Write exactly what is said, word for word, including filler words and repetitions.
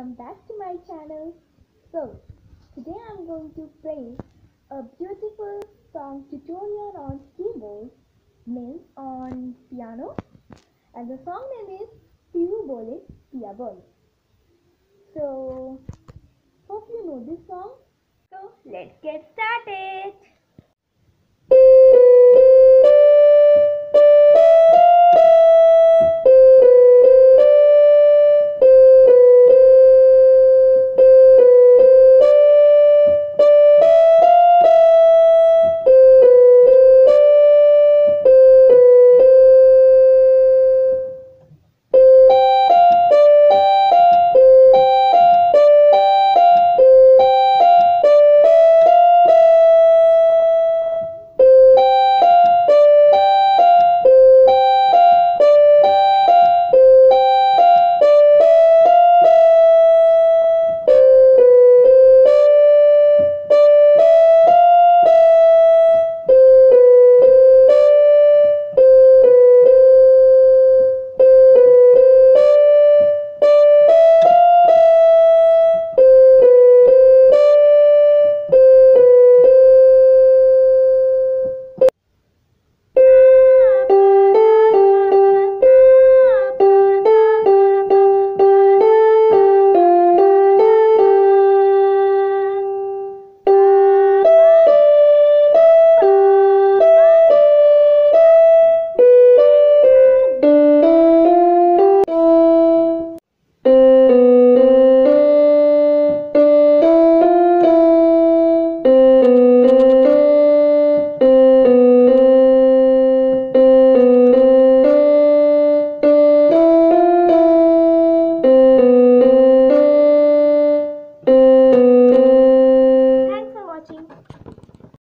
welcome back to my channel. So, today I'm going to play a beautiful song tutorial on keyboard, means on piano, and the song name is Piyu bole, Piya bole. So, hope you know this song. So, let's get started.